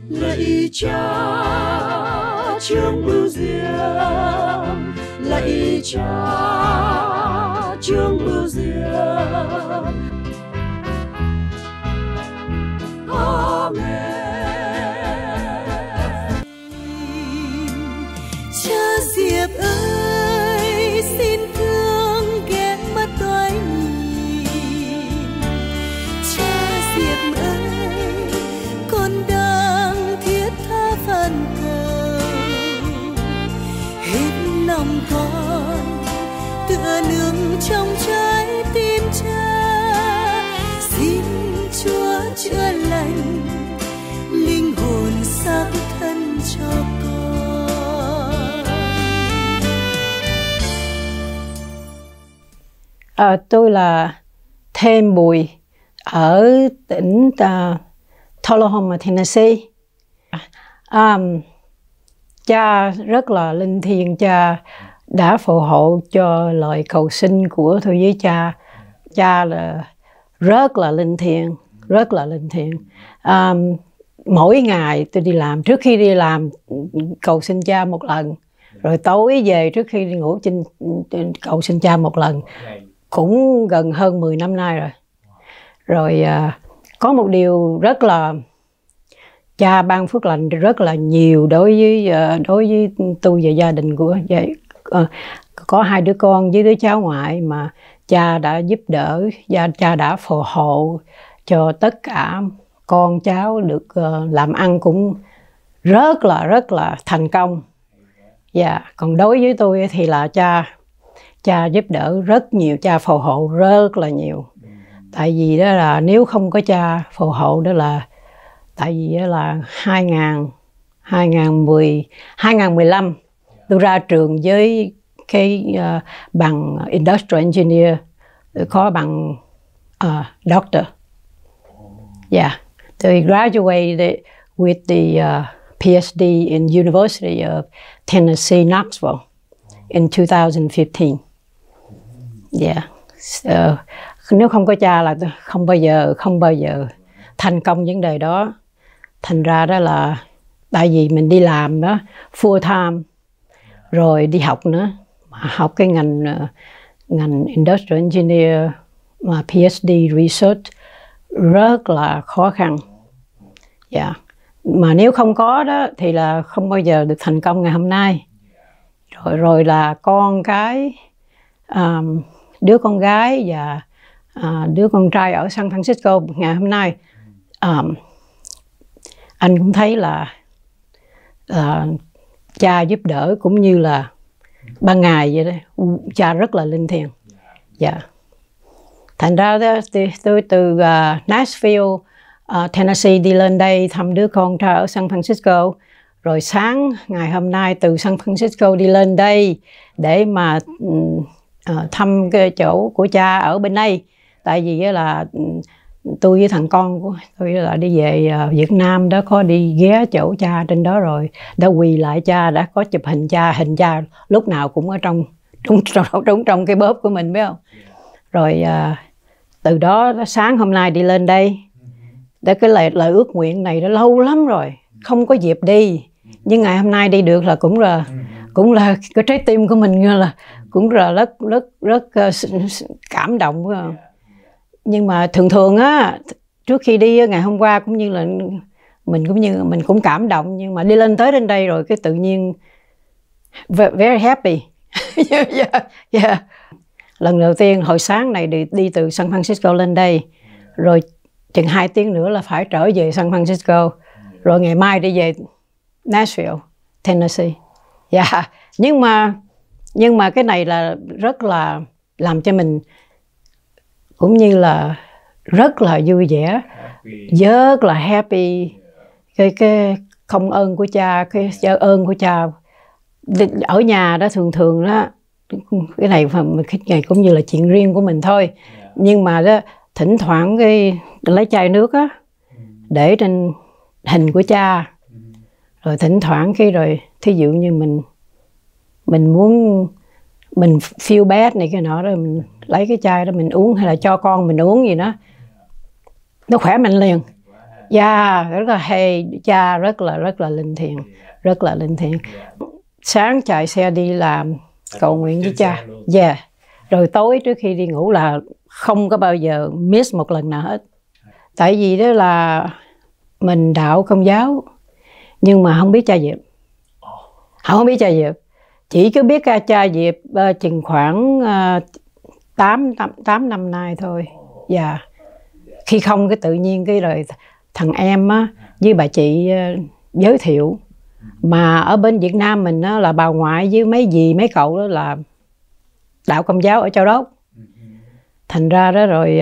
Lạy Cha Chương Bưu Diệm, lạy Cha Chương Bưu Diệm. Amen. Cha Diệp ơi, xin thương ghé mắt tôi nhìn. Cha Diệp ơi, con đang thiết tha van cầu, hết lòng con tựa nương trong trái tim Cha. Xin Chúa chữa lành linh hồn xác thân cho con. Tôi là Thêm Bùi ở tỉnh Tullahoma, Tennessee. Cha rất là linh thiêng, cha đã phù hộ cho lời cầu xin của tôi với cha. Cha là rất là linh thiêng, rất là linh thiêng. Mỗi ngày tôi đi làm, trước khi đi làm cầu xin cha một lần, rồi tối về trước khi đi ngủ cầu xin cha một lần. Cũng gần hơn 10 năm nay rồi. Rồi có một điều rất là cha ban phước lành rất là nhiều đối với tôi và gia đình của có 2 đứa con với đứa cháu ngoại mà cha đã giúp đỡ, cha đã phù hộ cho tất cả con cháu được làm ăn cũng rất là thành công. Còn đối với tôi thì là cha giúp đỡ rất nhiều, cha phù hộ rất là nhiều. Tại vì đó là nếu không có cha phù hộ đó là tại vì đó là 2015 tôi ra trường với cái bằng Industrial Engineer, có bằng Doctor. Tôi graduated with the PhD in University of Tennessee, Knoxville in 2015. So, nếu không có cha là không bao giờ thành công vấn đề đó. Thành ra đó là tại vì mình đi làm đó full time rồi đi học nữa, học cái ngành Industrial Engineer mà PhD Research rất là khó khăn. Mà nếu không có đó thì là không bao giờ được thành công ngày hôm nay. Rồi là con cái, đứa con gái và đứa con trai ở San Francisco ngày hôm nay. Anh cũng thấy là cha giúp đỡ cũng như là ban ngày vậy đó. Cha rất là linh thiêng. Thành ra đó, tôi từ Nashville, Tennessee đi lên đây thăm đứa con trai ở San Francisco. Rồi sáng ngày hôm nay từ San Francisco đi lên đây để mà thăm cái chỗ của cha ở bên đây. Tại vì là tôi với thằng con của tôi là đi về Việt Nam đó, có đi ghé chỗ cha trên đó rồi, đã quỳ lại cha, đã có chụp hình cha lúc nào cũng ở trong cái bóp của mình, biết không? Rồi từ đó sáng hôm nay đi lên đây để cái lời ước nguyện này đã lâu lắm rồi không có dịp đi, nhưng ngày hôm nay đi được là cũng là cái trái tim của mình là cũng là rất cảm động, phải không? Nhưng mà thường á, trước khi đi ngày hôm qua cũng như là mình cũng cảm động, nhưng mà đi lên tới đến đây rồi cái tự nhiên very happy. Lần đầu tiên hồi sáng này đi từ San Francisco lên đây, rồi chừng 2 tiếng nữa là phải trở về San Francisco, rồi ngày mai đi về Nashville, Tennessee. Nhưng mà cái này là rất là làm cho mình cũng như là rất là vui vẻ, rất là happy. Cái công ơn của cha, cái ơn của cha ở nhà đó, thường đó, cái này cũng như là chuyện riêng của mình thôi. Nhưng mà đó thỉnh thoảng lấy chai nước á để trên hình của cha, rồi thỉnh thoảng rồi thí dụ như mình muốn mình feel bad này cái nọ đó, mình lấy cái chai đó mình uống, hay là cho con mình uống gì đó, nó khỏe mạnh liền. Dạ, rất là hay. Cha rất là linh thiêng, rất là linh thiêng. Sáng chạy xe đi làm cầu nguyện với cha. Dạ. Rồi tối trước khi đi ngủ là không có bao giờ miss một lần nào hết. Tại vì đó là mình đạo Công giáo nhưng mà không biết cha Diệp. Không biết cha Diệp. Chỉ cứ biết cha Diệp chừng khoảng 8 năm nay thôi. Dạ. Khi không cái tự nhiên cái rồi thằng em á với bà chị giới thiệu. Mà ở bên Việt Nam mình á, là bà ngoại với mấy dì mấy cậu đó là đạo Công giáo ở Châu Đốc. Thành ra đó rồi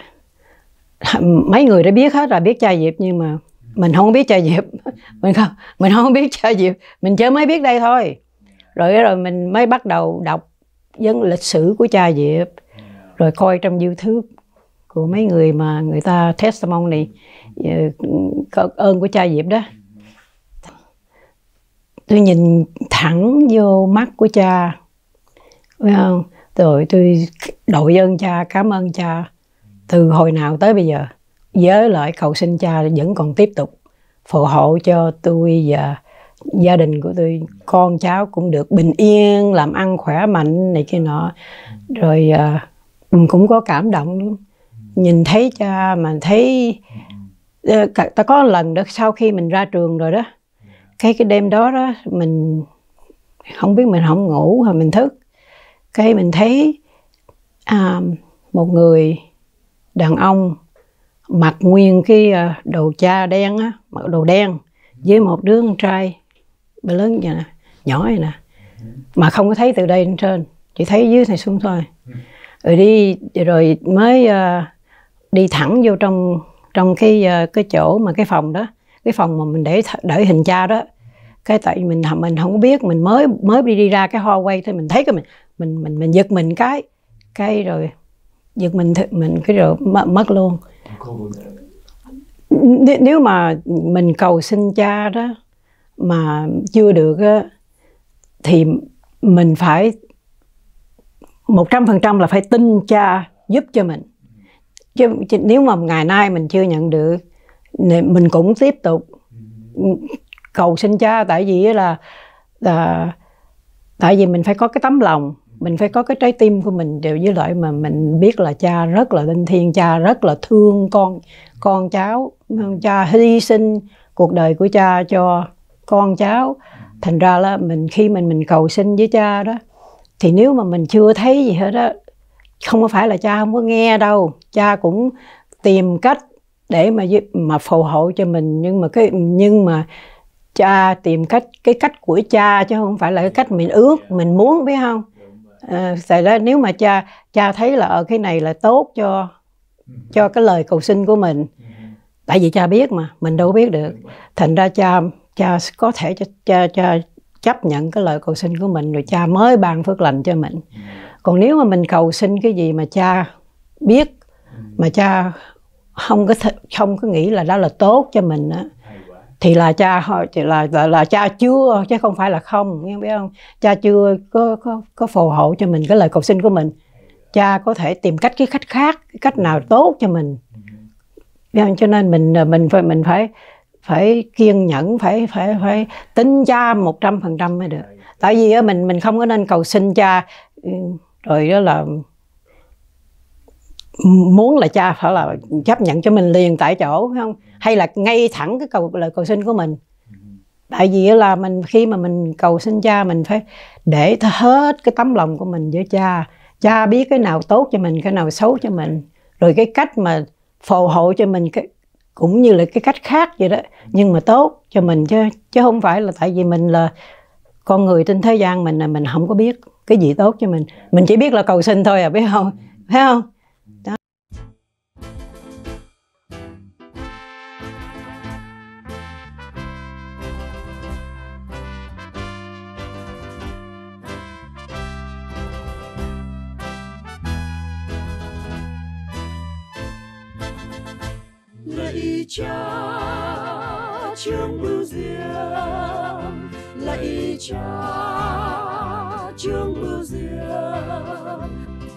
mấy người đã biết hết rồi, biết cha Diệp, nhưng mà mình không biết cha Diệp. Mình không biết cha Diệp, mình chỉ mới biết đây thôi. Rồi mình mới bắt đầu đọc lịch sử của cha Diệp, rồi coi trong YouTube của mấy người mà người ta testimony ơn của cha Diệp đó. Tôi nhìn thẳng vô mắt của cha, phải không? Rồi tôi đội ơn cha, cảm ơn cha từ hồi nào tới bây giờ. Với lại cầu xin cha vẫn còn tiếp tục phù hộ cho tôi và gia đình của tôi, con cháu cũng được bình yên, làm ăn khỏe mạnh này kia nọ. Rồi cũng có cảm động nhìn thấy cha, mà thấy ta có lần đó sau khi mình ra trường rồi đó, cái đêm đó đó mình không biết, mình không ngủ hay mình thức, cái mình thấy một người đàn ông mặc nguyên cái đồ cha đen á, mặc đồ đen với một đứa con trai bé lớn vậy nè, nhỏ vậy nè, mà không có thấy từ đây lên trên, chỉ thấy dưới này xuống thôi. Rồi mới đi thẳng vô trong cái chỗ mà cái phòng đó, cái phòng mà mình để hình cha đó. Cái tại mình không biết, mình mới đi ra cái hallway thôi, mình thấy cái mình giật mình cái rồi giật mình cái rồi mất luôn. Nếu mà mình cầu xin cha đó mà chưa được á, thì mình phải 100% là phải tin cha giúp cho mình. Chứ nếu mà ngày nay mình chưa nhận được, mình cũng tiếp tục cầu xin cha. Tại vì là tại vì mình phải có cái tấm lòng, mình phải có cái trái tim của mình đều, với lại mà mình biết là cha rất là linh thiêng, cha rất là thương con cháu. Cha hy sinh cuộc đời của cha cho con cháu. Thành ra là khi mình cầu xin với cha đó, thì nếu mà mình chưa thấy gì hết đó, không có phải là cha không có nghe đâu, cha cũng tìm cách để mà phù hộ cho mình. Nhưng mà cha tìm cái cách của cha, chứ không phải là cái cách mình ước, mình muốn, biết không? Tại đó nếu mà cha thấy là cái này là tốt cho cái lời cầu xin của mình, tại vì cha biết mà mình đâu biết được. Thành ra cha có thể cha chấp nhận cái lời cầu xin của mình, rồi cha mới ban phước lành cho mình. Còn nếu mà mình cầu xin cái gì mà cha biết mà cha không có nghĩ là đó là tốt cho mình á, thì là cha chưa, chứ không phải là không, nghe biết không? Cha chưa có phù hộ cho mình cái lời cầu xin của mình. Cha có thể tìm cái cách khác, cái cách nào tốt cho mình. Cho nên mình phải kiên nhẫn, phải tin cha 100% mới được. Tại vì mình không có nên cầu xin cha rồi đó là muốn là cha phải là chấp nhận cho mình liền tại chỗ, phải không? Hay là ngay thẳng cái lời cầu xin của mình. Tại vì là khi mà mình cầu xin cha, mình phải để hết cái tấm lòng của mình với cha. Cha biết cái nào tốt cho mình, cái nào xấu cho mình, rồi cái cách mà phù hộ cho mình cũng như là cái cách khác vậy đó, nhưng mà tốt cho mình, chứ không phải là tại vì mình là con người trên thế gian mình không có biết cái gì tốt cho mình chỉ biết là cầu xin thôi biết không? Phải không? Đó. Lạy cha chương bưu diệm, lạy cha chương bưu diệm,